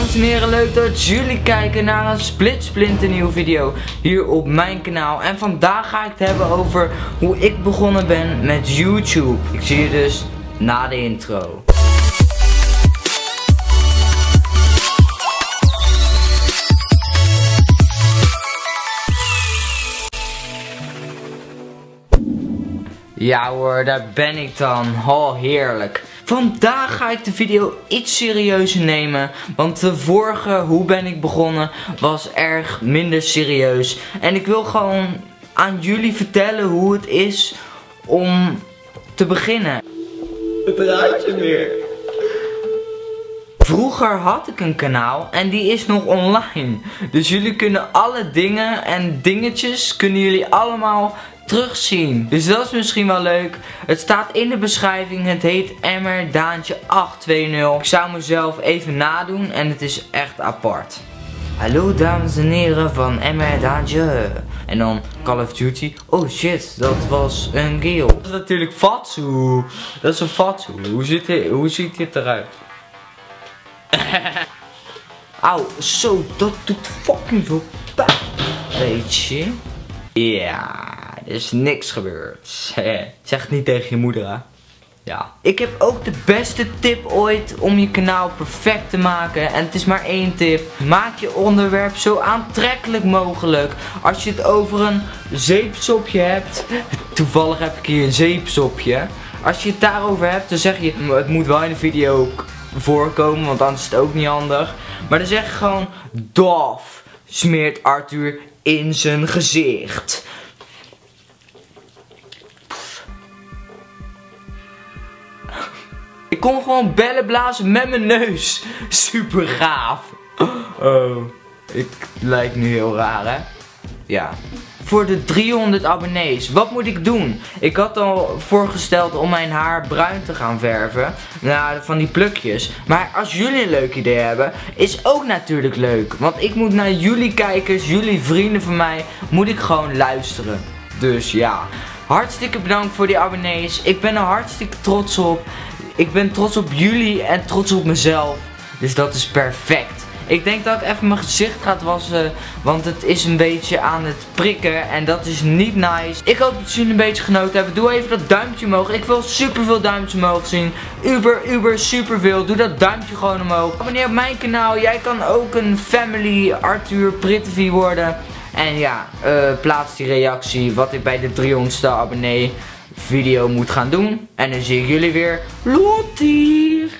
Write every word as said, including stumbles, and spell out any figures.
dames en heren, leuk dat jullie kijken naar een splitsplinternieuwe video hier op mijn kanaal. En vandaag ga ik het hebben over hoe ik begonnen ben met YouTube. Ik zie je dus na de intro. Ja hoor, daar ben ik dan. Oh, heerlijk. Vandaag ga ik de video iets serieuzer nemen, want de vorige hoe ben ik begonnen was erg minder serieus. En ik wil gewoon aan jullie vertellen hoe het is om te beginnen. Het raakt je weer. Vroeger had ik een kanaal en die is nog online. Dus jullie kunnen alle dingen en dingetjes kunnen jullie allemaal terugzien. Dus dat is misschien wel leuk. Het staat in de beschrijving. Het heet Emmer Daantje acht twee nul. Ik zou mezelf even nadoen en het is echt apart. Hallo dames en heren van Emmer Daantje. En dan Call of Duty. Oh shit, dat was een geel. Dat is natuurlijk Fatsoe. Dat is een Fatsoe. Hoe ziet dit, hoe ziet dit eruit? Auw, zo, dat doet fucking veel pijn. Weet je? Ja, er is niks gebeurd. Zeg het niet tegen je moeder, hè. Ja. Ik heb ook de beste tip ooit om je kanaal perfect te maken. En het is maar één tip. Maak je onderwerp zo aantrekkelijk mogelijk. Als je het over een zeepsopje hebt. Toevallig heb ik hier een zeepsopje. Als je het daarover hebt, dan zeg je, het moet wel in de video voorkomen, want anders is het ook niet handig. Maar dan zeg je gewoon, Dof smeert Arthur in zijn gezicht. Ik kon gewoon bellen blazen met mijn neus. Super gaaf. Oh, ik lijk nu heel raar, hè? Ja. Voor de driehonderd abonnees, wat moet ik doen? Ik had al voorgesteld om mijn haar bruin te gaan verven. Nou, van die plukjes. Maar als jullie een leuk idee hebben, is ook natuurlijk leuk. Want ik moet naar jullie kijkers, jullie vrienden van mij, moet ik gewoon luisteren. Dus ja, hartstikke bedankt voor die abonnees. Ik ben er hartstikke trots op. Ik ben trots op jullie en trots op mezelf. Dus dat is perfect. Ik denk dat ik even mijn gezicht ga wassen, want het is een beetje aan het prikken en dat is niet nice. Ik hoop dat jullie een beetje genoten hebben. Doe even dat duimpje omhoog. Ik wil super veel duimpjes omhoog zien. Uber, uber, super veel. Doe dat duimpje gewoon omhoog. Abonneer op mijn kanaal. Jij kan ook een family Arthur Prittevi worden. En ja, uh, plaats die reactie wat ik bij de driehonderdste abonnee video moet gaan doen. En dan zie ik jullie weer. Lottier!